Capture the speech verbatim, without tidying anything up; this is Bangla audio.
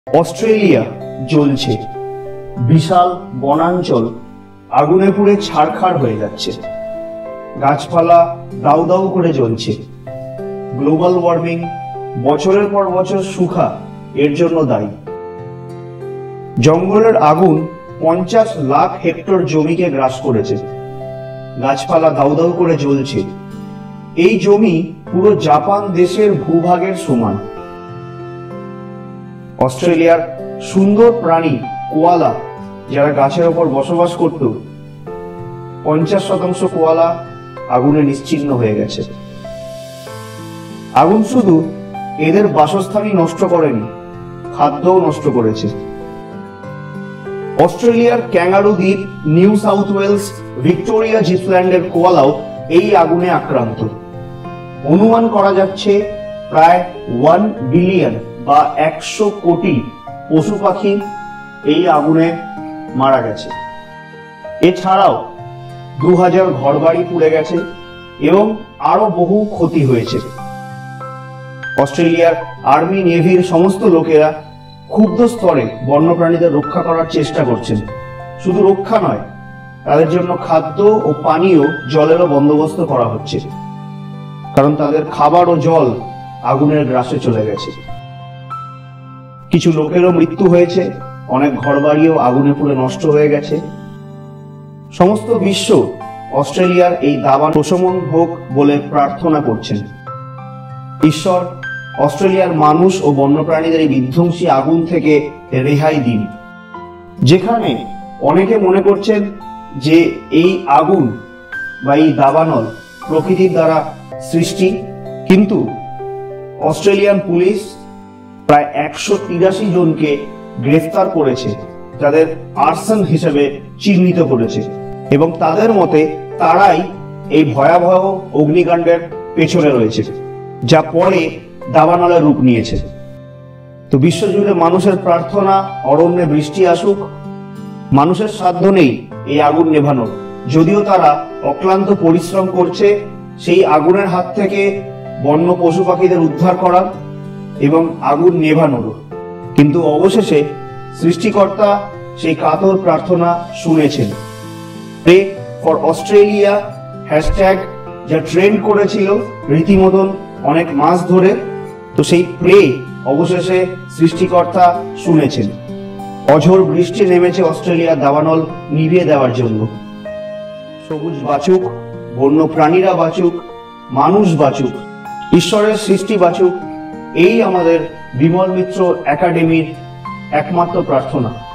অস্ট্রেলিয়া জ্বলছে, বিশাল বনাঞ্চল আগুনে পুড়ে ছারখার হয়ে যাচ্ছে, গাছপালা দাউ দাউ করে জ্বলছে। গ্লোবাল ওয়ার্মিং, বছরের পর বছর শুখা এর জন্য দায়ী। জঙ্গলের আগুন পঞ্চাশ লাখ হেক্টর জমিকে গ্রাস করেছে, গাছপালা দাউ দাউ করে জ্বলছে। এই জমি পুরো জাপান দেশের ভূভাগের সমান। অস্ট্রেলিয়ার সুন্দর প্রাণী কোয়ালা, যারা গাছের ওপর বসবাস করত, পঞ্চাশ শতাংশ কোয়ালা আগুনে নিশ্চিহ্ন হয়ে গেছে। আগুন শুধু এদের বাসস্থানই নষ্ট করেনি, খাদ্যও নষ্ট করেছে। অস্ট্রেলিয়ার ক্যাঙ্গারু দ্বীপ, নিউ সাউথ ওয়েলস, ভিক্টোরিয়া জিপল্যান্ডের কোয়ালাও এই আগুনে আক্রান্ত। অনুমান করা যাচ্ছে প্রায় ওয়ান বিলিয়ন বা একশো কোটি পশু পাখি এই আগুনে মারা গেছে। এছাড়াও দু হাজার ঘর বাড়ি পুড়ে গেছে এবং আরো বহু ক্ষতি হয়েছে। অস্ট্রেলিয়ার আর্মি নেভির সমস্ত লোকেরা ক্ষুব্ধ স্তরে বন্যপ্রাণীদের রক্ষা করার চেষ্টা করছেন। শুধু রক্ষা নয়, তাদের জন্য খাদ্য ও পানীয় জলেরও বন্দোবস্ত করা হচ্ছে, কারণ তাদের খাবার ও জল আগুনের গ্রাসে চলে গেছে। কিছু লোকেরও মৃত্যু হয়েছে, অনেক ঘরবাড়িও আগুনে পুড়ে নষ্ট হয়ে গেছে। সমস্ত বিশ্ব অস্ট্রেলিয়ার এই দাবান প্রশমন হোক বলে প্রার্থনা করছেন। ঈশ্বর অস্ট্রেলিয়ার মানুষ ও বন্যপ্রাণীদের এই বিধ্বংসী আগুন থেকে রেহাই দিন। যেখানে অনেকে মনে করছেন যে এই আগুন বা এই দাবানল প্রকৃতির দ্বারা সৃষ্টি, কিন্তু অস্ট্রেলিয়ান পুলিশ প্রায় একশো তিরাশি জনকে গ্রেফতার করেছে, যাদের আর্সন হিসেবে চিহ্নিত করেছে, এবং তাদের মতে তারাই এই ভয়াবহ অগ্নিকাণ্ডের পেছনে রয়েছে, যা পরে দাবানলের রূপ নিয়েছে। তো বিশ্বজুড়ে মানুষের প্রার্থনা, অরণ্যে বৃষ্টি আসুক। মানুষের সাধ্য নেই এই আগুন নেভানোর, যদিও তারা অক্লান্ত পরিশ্রম করছে সেই আগুনের হাত থেকে বন্য পশু পাখিদের উদ্ধার করার এবং আগুন নেভানোর। কিন্তু অবশেষে সৃষ্টিকর্তা সেই কাতর প্রার্থনা শুনেছেন। প্রে ফর অস্ট্রেলিয়া হ্যাশট্যাগ যা ট্রেন্ড করেছিল রীতিমতন অনেক মাস ধরে, তো সেই প্রে অবশেষে সৃষ্টিকর্তা শুনেছেন। অঝোর বৃষ্টি নেমেছে অস্ট্রেলিয়ার দাবানল নিভিয়ে দেওয়ার জন্য। সবুজ বাঁচুক, বন্য প্রাণীরা বাঁচুক, মানুষ বাঁচুক, ঈশ্বরের সৃষ্টি বাঁচুক, এই আমাদের বিমল মিত্র একাডেমির একমাত্র প্রার্থনা।